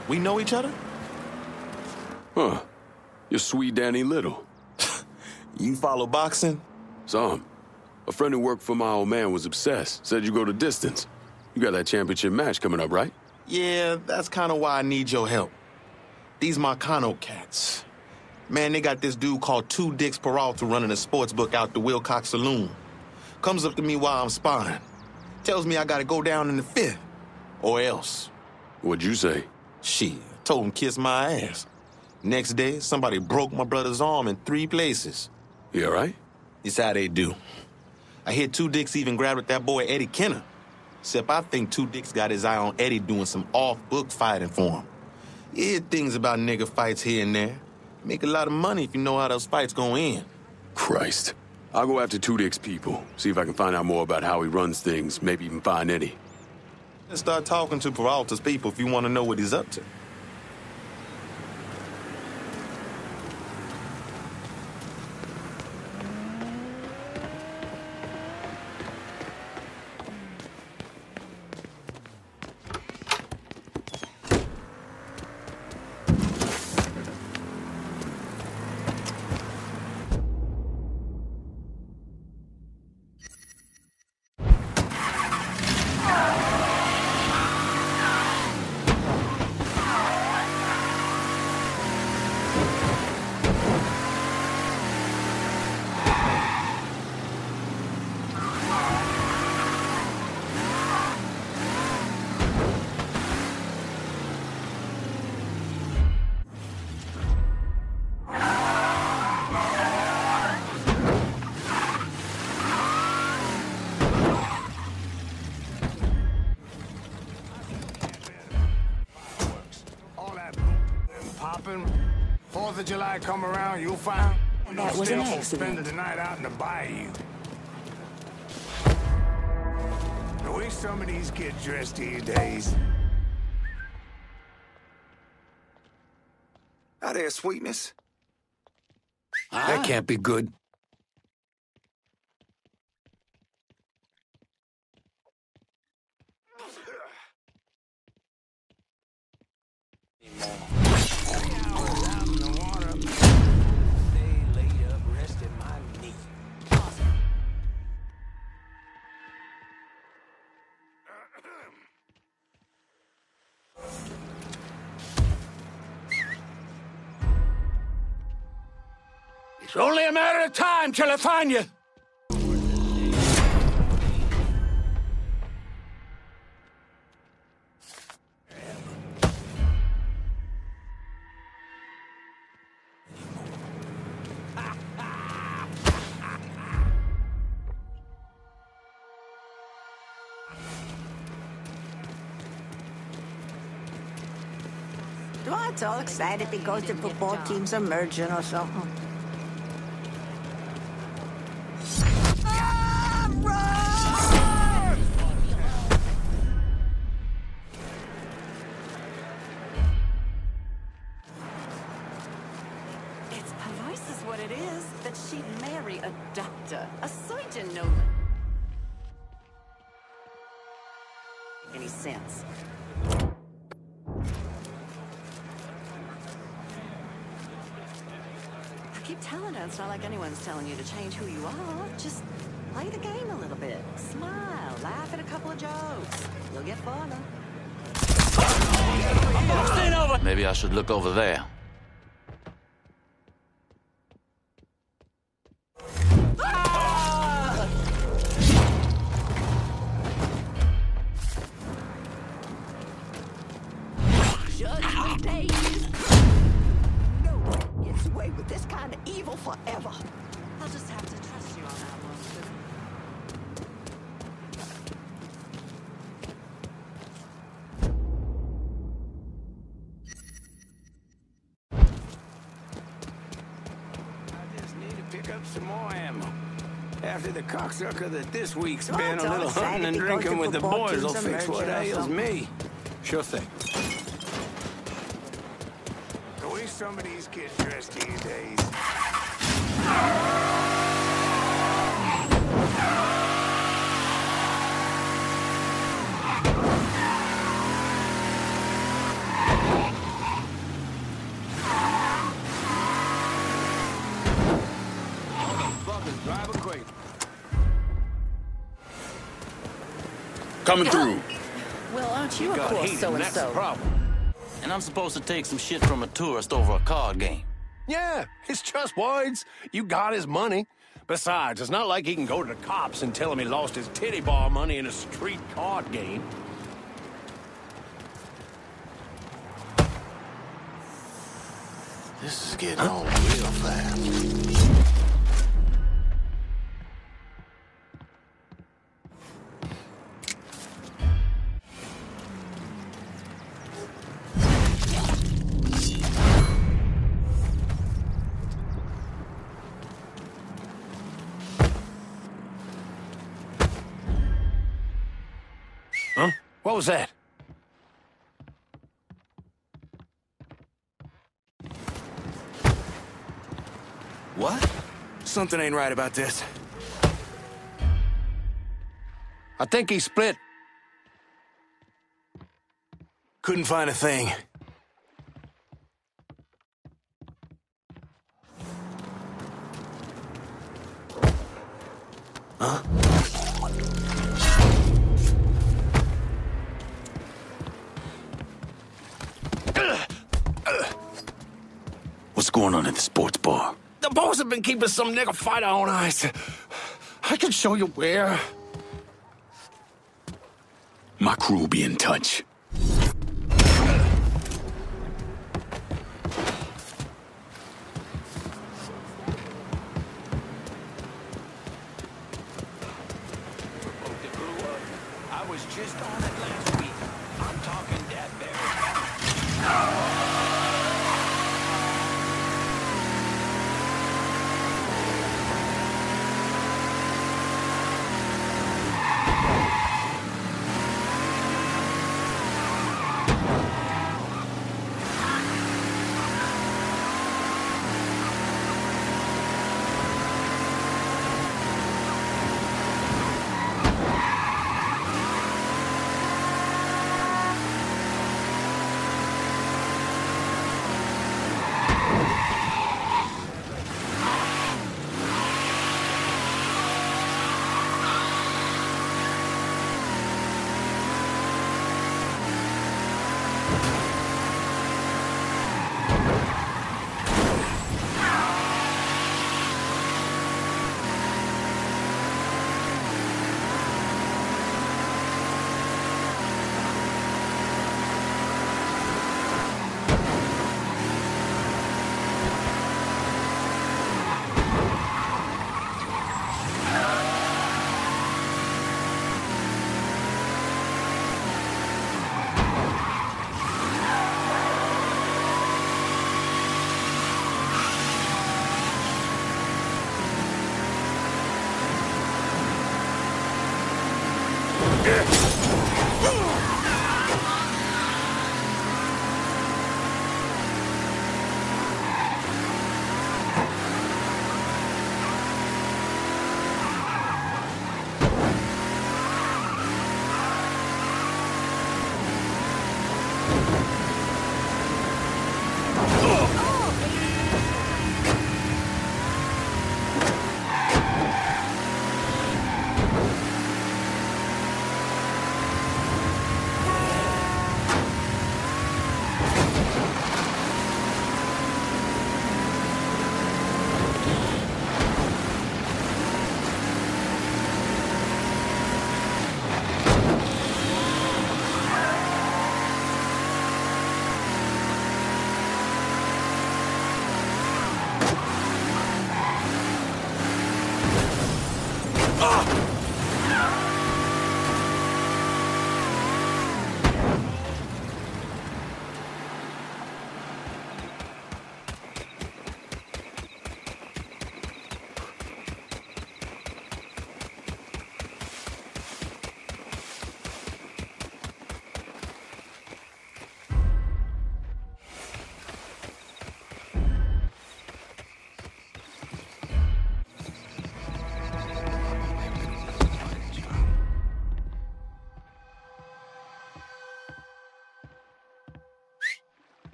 We know each other? Huh. You're Sweet Danny Little. You follow boxing? Some. A friend who worked for my old man was obsessed. Said you go the distance. You got that championship match coming up, right? Yeah, that's kind of why I need your help. These Marcano cats. Man, they got this dude called Two Dicks Peralta running a sports book out the Wilcox Saloon. Comes up to me while I'm sparring. Tells me I gotta go down in the fifth. Or else. What'd you say? Shit, told him kiss my ass. Next day, somebody broke my brother's arm in 3 places. You all right? It's how they do. I hear Two Dicks even grabbed at that boy Eddie Kenner. Except I think Two Dicks got his eye on Eddie doing some off-book fighting for him. You hear things about nigga fights here and there. Make a lot of money if you know how those fights go in. Christ. I'll go after Two Dick's people, see if I can find out more about how he runs things, maybe even find Eddie. Let's start talking to Peralta's people if you want to know what he's up to. Popping. 4th of July come around, you'll find That was an still accident. spending the night out in the bayou. The way some of these kids dress these days. Out there, sweetness. That can't be good. It's only a matter of time till I find you. Dwight's all excited because the football teams are merging or something. It's perverse is what it is, that she'd marry a doctor, a surgeon, no... any sense. I keep telling her it's not like anyone's telling you to change who you are. Just play the game a little bit. Smile, laugh at a couple of jokes. You'll get farther. Maybe I should look over there. Judgment Day is... No one gets away with this kind of evil forever. I'll just have to trust you on that one, Sugar. I just need to pick up some more ammo. After the cocksucker that this week's been, Dwight's a all little excited hunting and because drinking the with the football boys will teams are fix what merging or ails something. me. Sure thing. The way some of these kids dress these days. Coming through. Well, aren't you a Got cool heated, and that's the so-and-so? problem. And I'm supposed to take some shit from a tourist over a card game. Yeah, it's just words. You got his money. Besides, it's not like he can go to the cops and tell him he lost his titty bar money in a street card game. This is getting on real fast. Huh? What was that? What? Something ain't right about this. I think he split. Couldn't find a thing. Huh? What's going on at the sports bar? The boss have been keeping some nigga fighter on ice. I can show you where. My crew will be in touch. I was just on it last week. I'm talking that very.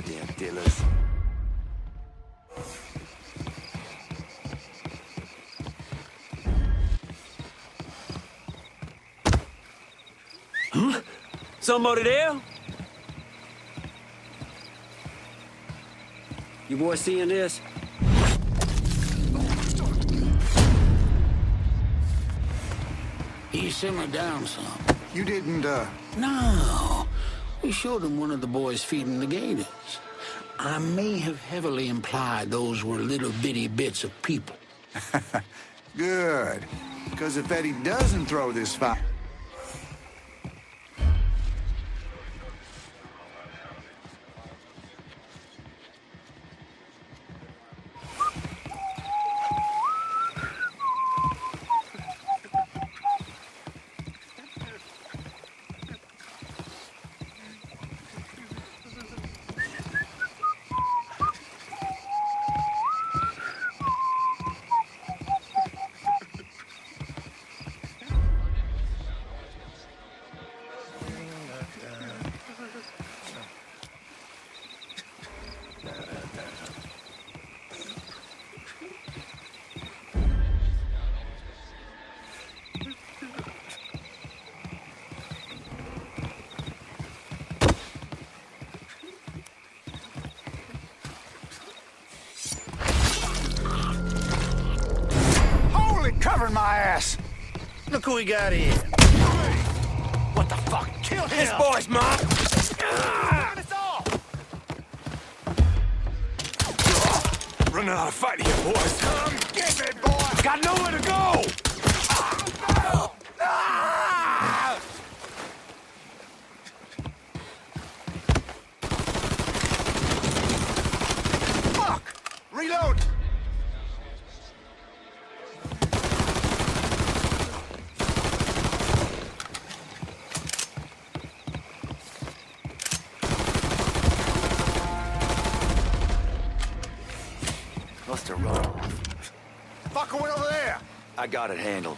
Goddamn dealers. Huh? Somebody there? You boys seeing this? He simmered down some. You didn't, No. We showed him one of the boys feeding the gators. I may have heavily implied those were little bitty bits of people. Good. Because if Eddie doesn't throw this fight... Covering my ass! Look who we got here. What the fuck? Kill him! This boy's mine! Turn us off! Running out of fight here, boys. Come get me, boy! Got nowhere to go! Fuck! Reload! Must have run off. Fucker went over there! I got it handled.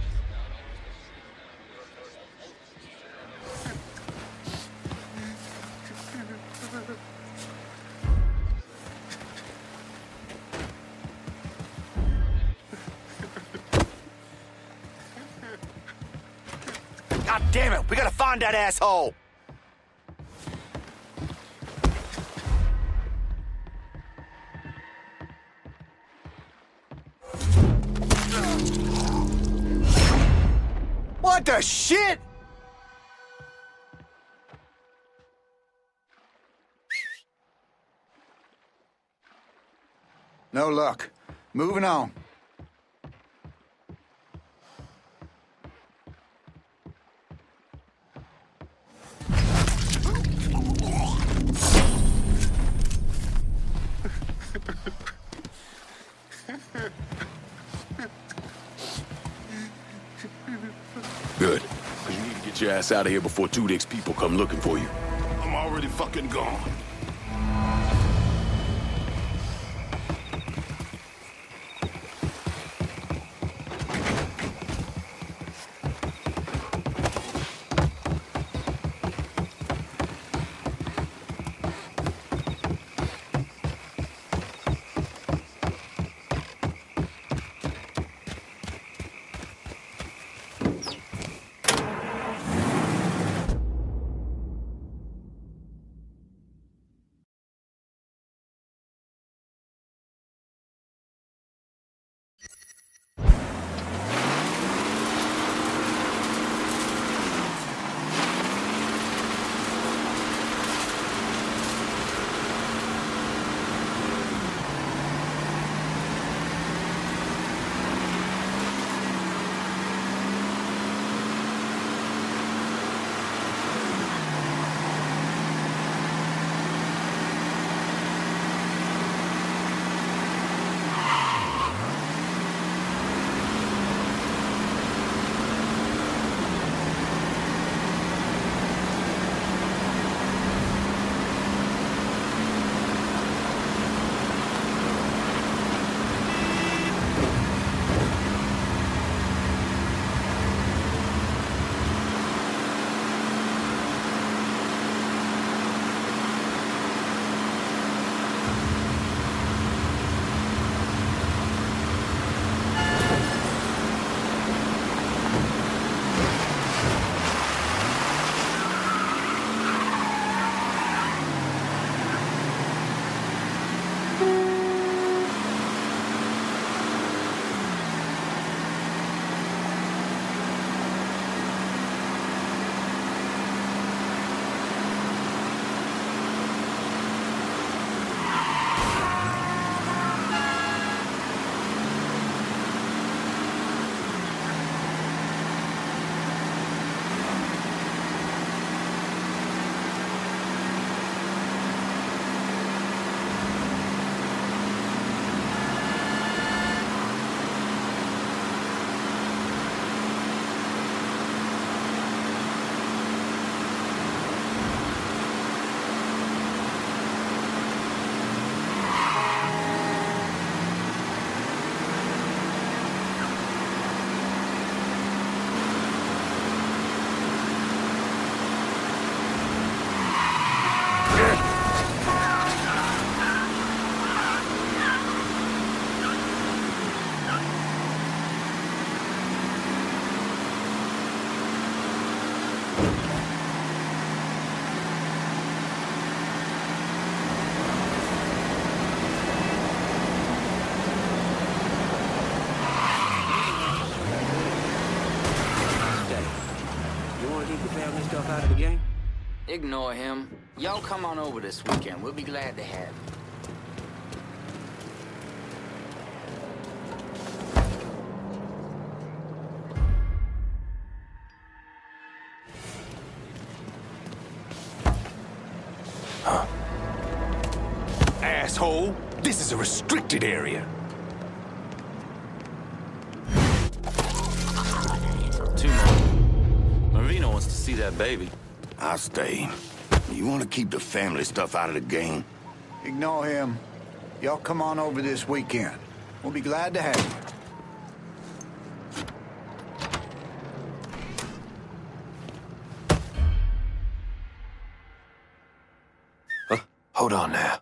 God damn it! We gotta find that asshole! What the shit? No luck. Moving on. Good. Because you need to get your ass out of here before Tudyk's people come looking for you. I'm already fucking gone. stuff out of the game? Ignore him. Y'all come on over this weekend. We'll be glad to have you. Asshole! This is a restricted area. Two more. Marino wants to see that baby. I'll stay. You want to keep the family stuff out of the game? Ignore him. Y'all come on over this weekend. We'll be glad to have you. Hold on now.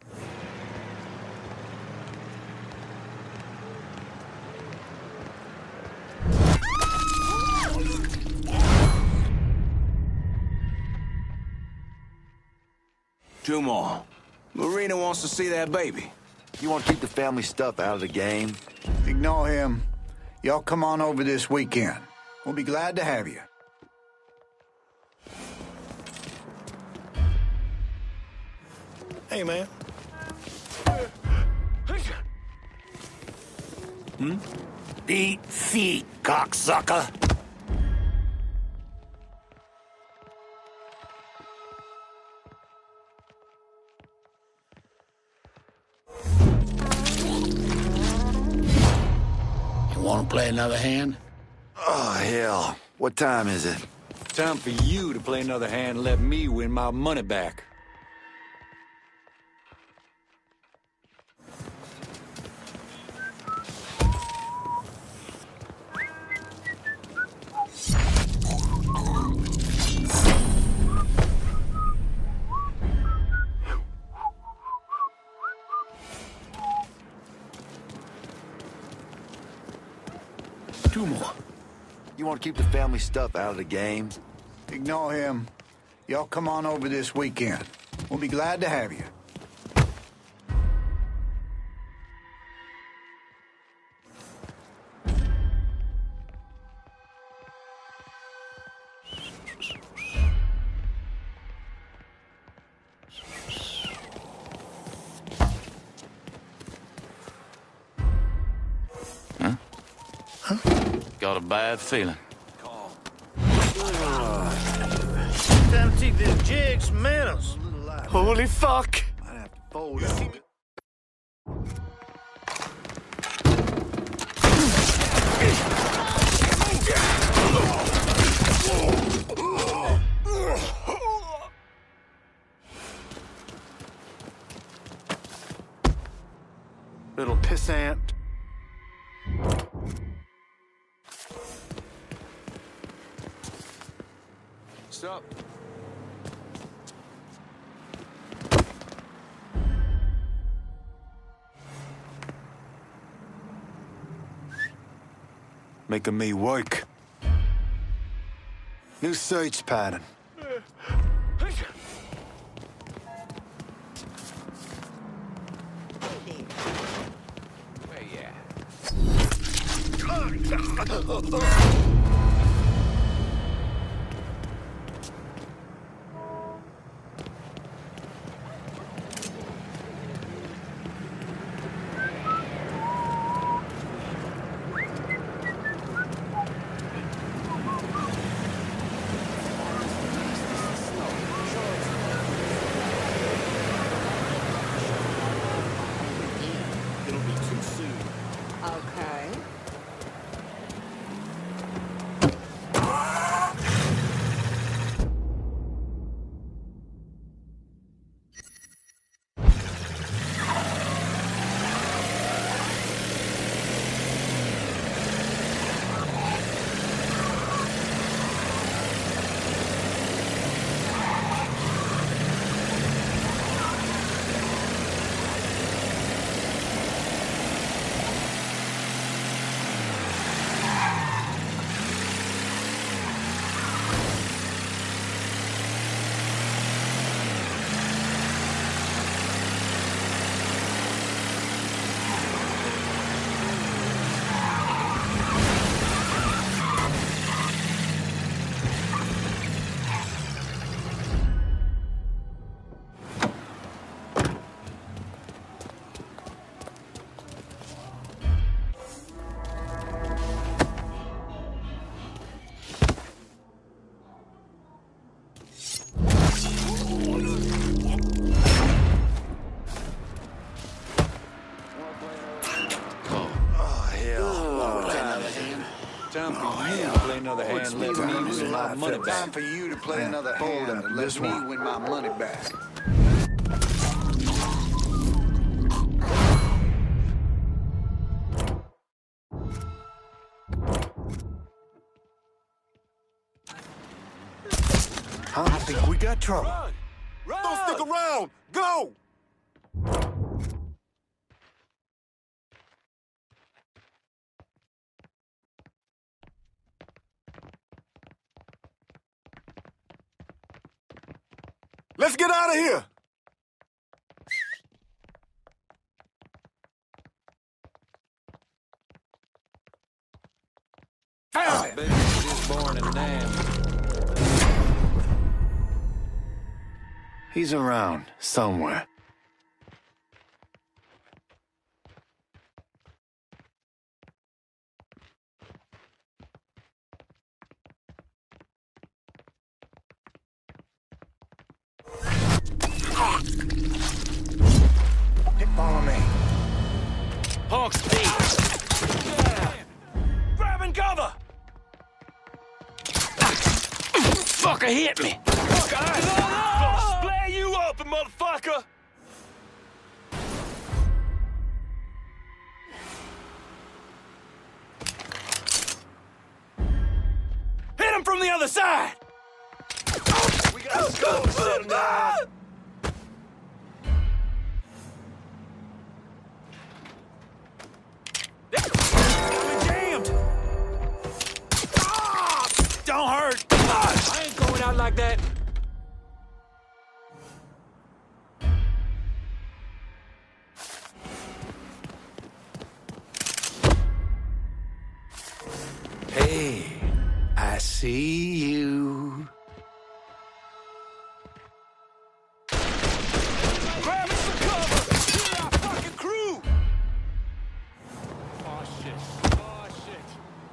Two more. Marina wants to see that baby. You want to keep the family stuff out of the game? Ignore him. Y'all come on over this weekend. We'll be glad to have you. Hey, man. Eat feet, cocksucker. You want to play another hand? Oh, hell. What time is it? Time for you to play another hand and let me win my money back. Two more. You want to keep the family stuff out of the game? Ignore him. Y'all come on over this weekend. We'll be glad to have you. Got a bad feeling. Time to take this jig some manners. Holy fuck! Might have to fold up. Little pissant. Stop. Making me work. New search pattern. Where you at? Okay. time for you to play another hand and let me win my money Time back. for you to play another hand and let me win my money back. I think we got trouble. Run! Don't stick around! Go! Let's get out of here! Found it! Baby, was born in Nam. He's around somewhere. Follow me. Hawk speed! Grabbing cover! Fucker hit me! Gonna splare you open, motherfucker! Hit him from the other side! We got to go, set him down! Don't hurt! I ain't going out like that! Hey, I see you. Grab me some cover! Kill our fucking crew! Oh shit. Oh shit.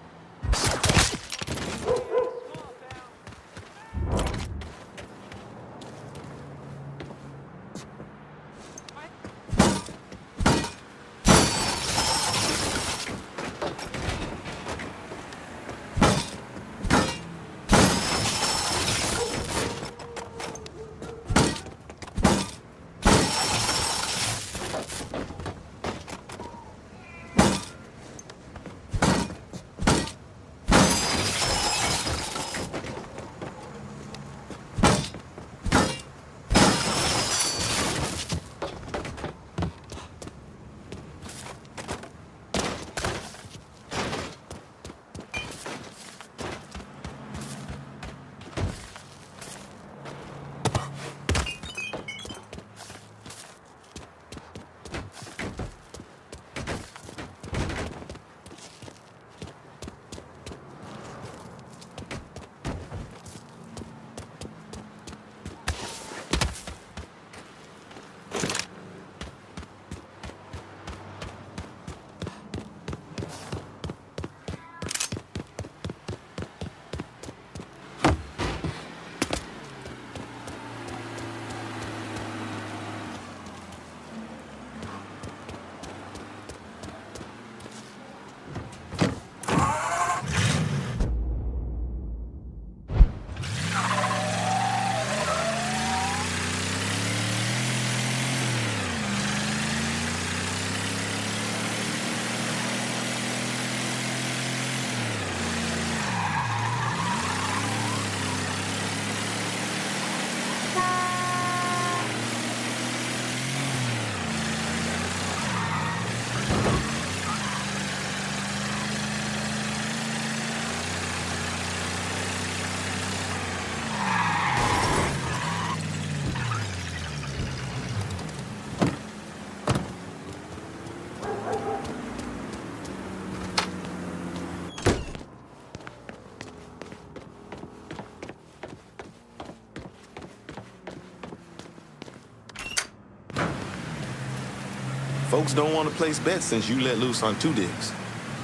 Folks don't want to place bets since you let loose on Two Dicks.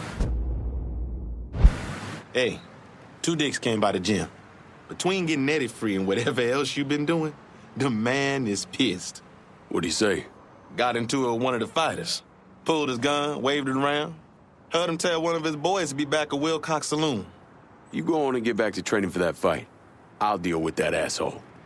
Hey, Two Dicks came by the gym. Between getting Eddie free and whatever else you've been doing, the man is pissed. What'd he say? Got into it with one of the fighters. Pulled his gun, waved it around. Heard him tell one of his boys to be back at Wilcox Saloon. You go on and get back to training for that fight. I'll deal with that asshole.